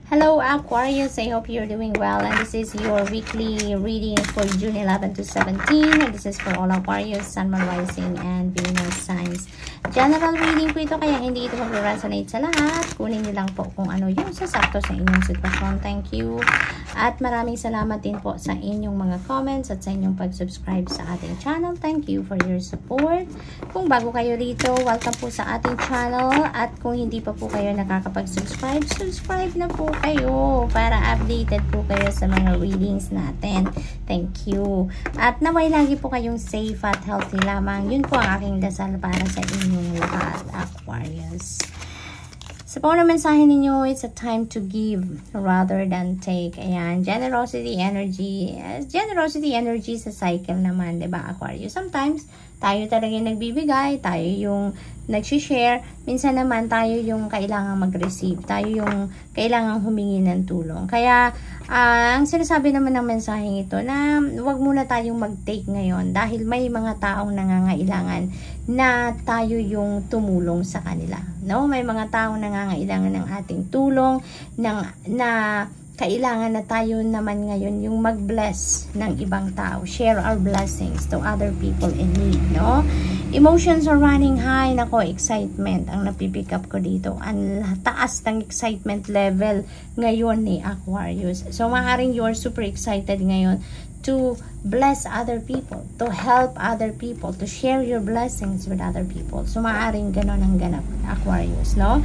Hello Aquarius, I hope you're doing well, and this is your weekly reading for June 11 to 17, and this is for all Aquarius, Sun, Moon, Rising, and Venus signs. General reading po ito, kaya hindi ito mag-resonate sa lahat. Kunin niyo lang po kung ano yung sasakto sa inyong sitwasyon. Thank you. At maraming salamat din po sa inyong mga comments at sa inyong pag-subscribe sa ating channel. Thank you for your support. Kung bago kayo rito, welcome po sa ating channel. At kung hindi pa po kayo nakakapag-subscribe, subscribe na po kayo para updated po kayo sa mga readings natin. Thank you. At naway lagi po kayong safe at healthy lamang. Yun po ang aking dasal para sa inyong lahat, Aquarius. Sa po na mensahe ninyo, it's a time to give rather than take. Ayan, generosity energy. Generosity energy sa cycle naman, diba, Aquarius? Sometimes, tayo talaga yung nagbibigay, tayo yung nag-share. Minsan naman, tayo yung kailangang mag-receive. Tayo yung kailangang humingi ng tulong. Kaya, ang sinasabi naman ng mensaheng ito na huwag muna tayong mag-take ngayon dahil may mga taong nangangailangan na tayo yung tumulong sa kanila. No? May mga taong nangangailangan ng ating tulong na kailangan na tayo naman ngayon yung mag-bless ng ibang tao. Share our blessings to other people in need, no? Emotions are running high. Nako, excitement ang napipick up ko dito. Ang taas ng excitement level ngayon ni Aquarius. So, maaaring you are super excited ngayon to bless other people, to help other people, to share your blessings with other people. So, maaaring ganon ang ganap, Aquarius, no?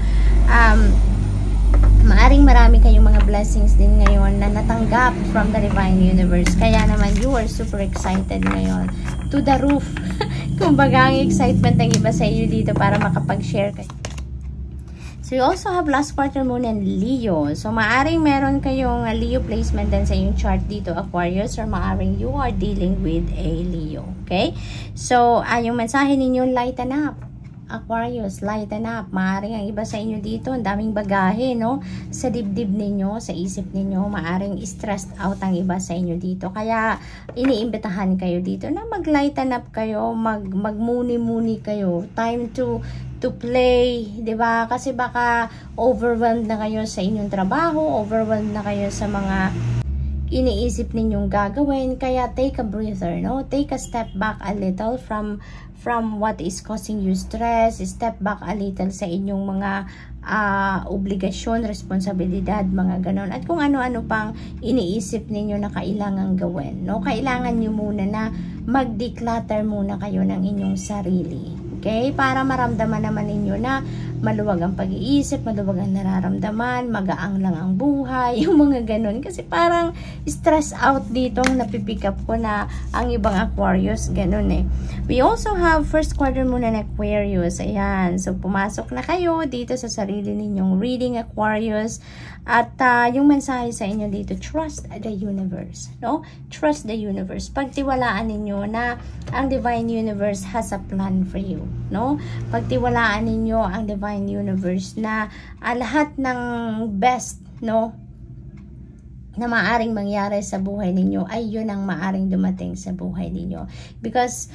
Maaring marami kayong mga blessings din ngayon na natanggap from the Divine Universe. Kaya naman, you are super excited ngayon. To the roof. Kumbaga, ang excitement ng iba sa iyo dito para makapag-share kayo. So, you also have last quarter moon and Leo. So, maaring meron kayong Leo placement din sa inyong chart dito, Aquarius, or maaring you are dealing with a Leo. Okay? So, yung mensahe ninyo, lighten up. Aquarius, lighten up. Maaring ang iba sa inyo dito, ang daming bagahe, no? Sa dibdib ninyo, sa isip ninyo, maaring stressed out ang iba sa inyo dito. Kaya, iniimbitahan kayo dito na mag-lighten up kayo, magmuni-muni kayo. Time to play, 'di ba? Kasi baka overwhelmed na kayo sa inyong trabaho, overwhelmed na kayo sa mga iniisip ninyong gagawin. Kaya take a breather, no? Take a step back a little from what is causing you stress. Step back a little sa inyong mga obligasyon, responsibilidad, mga ganon. At kung ano-ano pang iniisip ninyo na kailangan gawin, no? Kailangan nyo muna na mag-declutter muna kayo ng inyong sarili. Okay? Para maramdaman naman ninyo na maluwag ang pag-iisip, maluwag ang nararamdaman, magaang lang ang buhay, yung mga ganun. Kasi parang stress out dito napipick up ko na ang ibang Aquarius, ganun eh. We also have first quarter moon and Aquarius. Ayan. So, pumasok na kayo dito sa sarili ninyong reading, Aquarius. At yung mensahe sa inyo dito, trust the universe. No? Trust the universe. Pagtiwalaan ninyo na ang Divine Universe has a plan for you. No? Pagtiwalaan ninyo ang Divine Universe na lahat ng best, no, na maaring mangyari sa buhay ninyo ay yun ang maaring dumating sa buhay ninyo. Because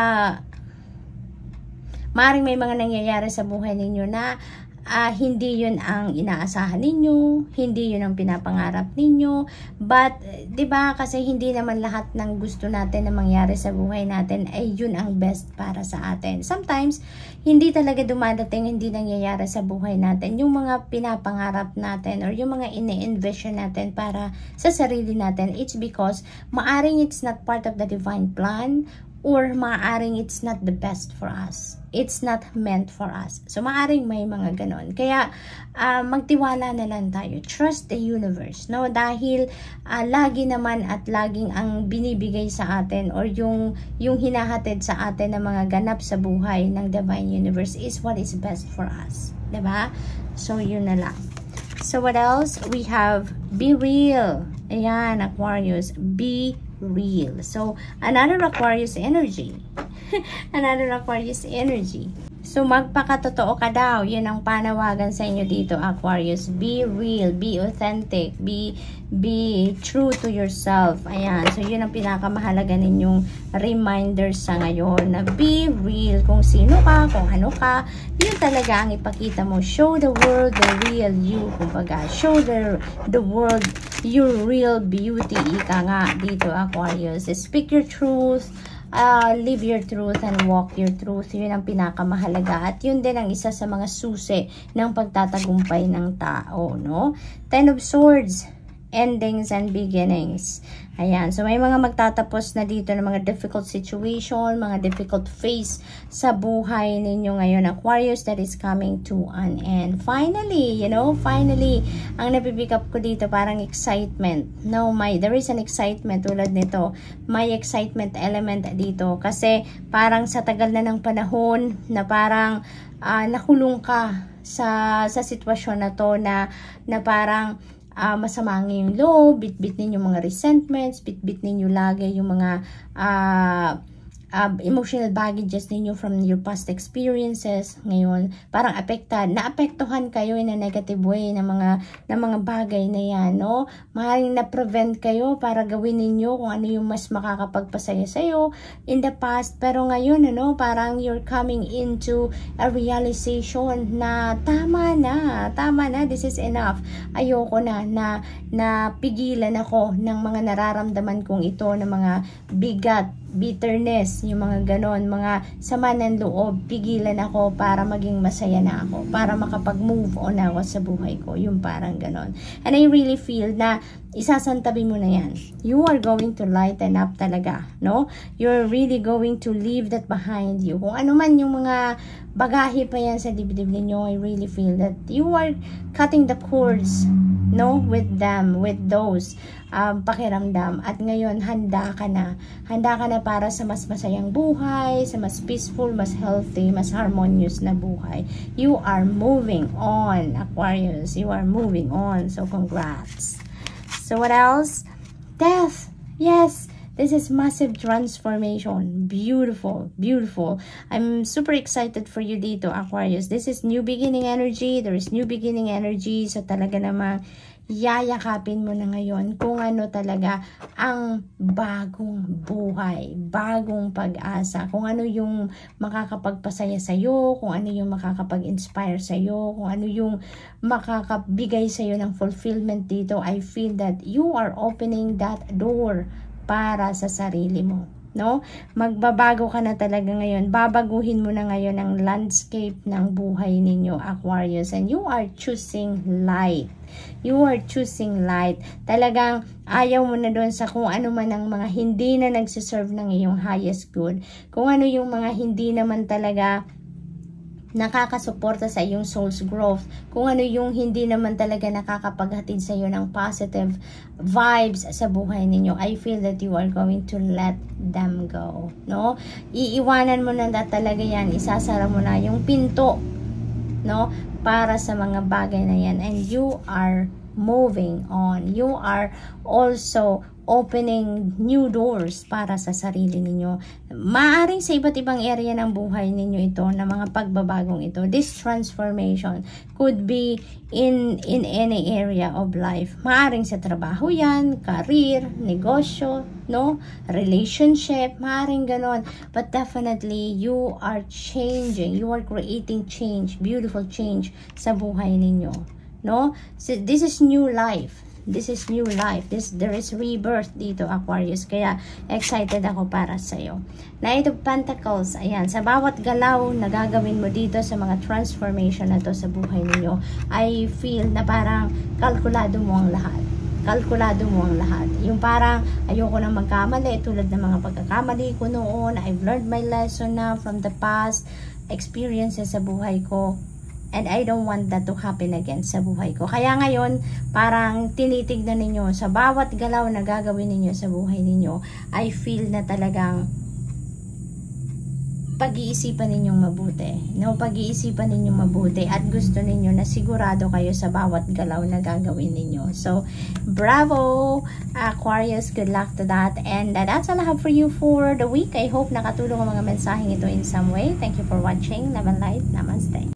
maaring may mga nangyayari sa buhay ninyo na hindi yun ang inaasahan ninyo, hindi yun ang pinapangarap ninyo, but, diba, kasi hindi naman lahat ng gusto natin na mangyari sa buhay natin ay yun ang best para sa atin. Sometimes, hindi talaga dumadating, hindi nangyayari sa buhay natin yung mga pinapangarap natin or yung mga ini-envision natin para sa sarili natin. It's because maaring it's not part of the divine plan, or maaring it's not the best for us. It's not meant for us. So, maaring may mga ganon. Kaya, magtiwala na lang tayo. Trust the universe, no? Dahil, lagi naman at laging ang binibigay sa atin or yung hinahatid sa atin ng mga ganap sa buhay ng Divine Universe is what is best for us. Diba? So, yun na lang. So, what else? We have be real. Ayan, Aquarius. Be real. So, another Aquarius energy. Another Aquarius energy. So, magpakatotoo ka daw. Yun ang panawagan sa inyo dito, Aquarius. Be real, be authentic, be true to yourself. Ayan. So, yun ang pinakamahalaga ninyong reminder sa ngayon. Na be real. Kung sino ka, kung ano ka, yun talaga ang ipakita mo. Show the world the real you. Kumbaga, show the world your real beauty. Ika nga dito, Aquarius. Speak your truth. Live your truth and walk your truth. Yun ang pinakamahalaga. At yun din ang isa sa mga susi ng pagtatagumpay ng tao, no? 10 of Swords, endings and beginnings. Ayan. So, may mga magtatapos na dito ng mga difficult situation, mga difficult phase sa buhay ninyo ngayon, Aquarius, that is coming to an end. Finally, you know, finally, ang napipick up ko dito, parang excitement. No, there is an excitement tulad nito. May excitement element dito. Kasi, parang sa tagal na ng panahon, na parang nakulong ka sa sitwasyon na to, na parang masama ang iyong loob, bit-bit ninyo mga resentments, bit-bit ninyo lagi yung mga emotional baggages ninyo from your past experiences. Ngayon, parang naapektuhan kayo in a negative way ng mga bagay na yan, no? Maaaring na-prevent kayo para gawin ninyo kung ano yung mas makakapagpasaya sa'yo in the past. Pero ngayon, ano, parang you're coming into a realization na tama na, this is enough. Ayoko na pigilan ako ng mga nararamdaman kong ito, ng mga bigat, bitterness, yung mga ganon, mga sama ng loob, pigilan ako para maging masaya na ako, para makapag-move on ako sa buhay ko, yung parang ganon. And I really feel na isasantabi mo na yan. You are going to lighten up talaga, no? You're really going to leave that behind you. Kung ano man yung mga bagahe pa yan sa dibdib ninyo, I really feel that you are cutting the cords, no? With them, with those pakiramdam. At ngayon, handa ka na para sa mas masayang buhay, sa mas peaceful, mas healthy, mas harmonious na buhay. You are moving on, Aquarius. You are moving on. So, congrats. So, what else? Death. Yes. This is massive transformation. Beautiful. Beautiful. I'm super excited for you dito, Aquarius. This is new beginning energy. There is new beginning energy. So, talaga namang yayakapin mo na ngayon kung ano talaga ang bagong buhay, bagong pag-asa, kung ano yung makakapagpasaya sa'yo, kung ano yung makakapag-inspire sa'yo, kung ano yung makakabigay sa'yo ng fulfillment dito. I feel that you are opening that door para sa sarili mo, no? Magbabago ka na talaga ngayon. Babaguhin mo na ngayon ang landscape ng buhay ninyo, Aquarius. And you are choosing light. You are choosing light. Talagang ayaw mo na doon sa kung ano man ang mga hindi na nagsiserve ng iyong highest good. Kung ano yung mga hindi naman talaga nakakasuporta sa iyong soul's growth, kung ano yung hindi naman talaga nakakapaghatid sa iyo ng positive vibes sa buhay ninyo. I feel that you are going to let them go, no? Iiwanan mo na talaga yan, isasara mo na yung pinto, no, para sa mga bagay na yan, and you are moving on. You are also opening new doors para sa sarili ninyo. Maaring sa iba't ibang area ng buhay ninyo ito, na mga pagbabagong ito. This transformation could be in any area of life. Maaring sa trabaho yan, career, negosyo, no? Relationship, maaring ganon. But definitely, you are changing. You are creating change, beautiful change sa buhay ninyo, no? So, this is new life. This is new life. There is rebirth dito, Aquarius. Kaya excited ako para sa'yo. Knight of Pentacles. Ayan. Sa bawat galaw na gagawin mo dito sa mga transformation na to sa buhay niyo, I feel na parang kalkulado mo ang lahat. Kalkulado mo ang lahat. Yung parang ayoko na magkamali tulad ng mga pagkakamali ko noon. I've learned my lesson now from the past experiences sa buhay ko. And I don't want that to happen again sa buhay ko. Kaya ngayon, parang tinitignan ninyo sa bawat galaw na gagawin ninyo sa buhay ninyo, I feel na talagang pag-iisipan ninyong mabuti. No, pag-iisipan ninyong mabuti at gusto ninyo na sigurado kayo sa bawat galaw na gagawin ninyo. So, bravo, Aquarius. Good luck to that. And that's all I have for you for the week. I hope nakatulong ang mga mensaheng ito in some way. Thank you for watching. Love and light. Namaste.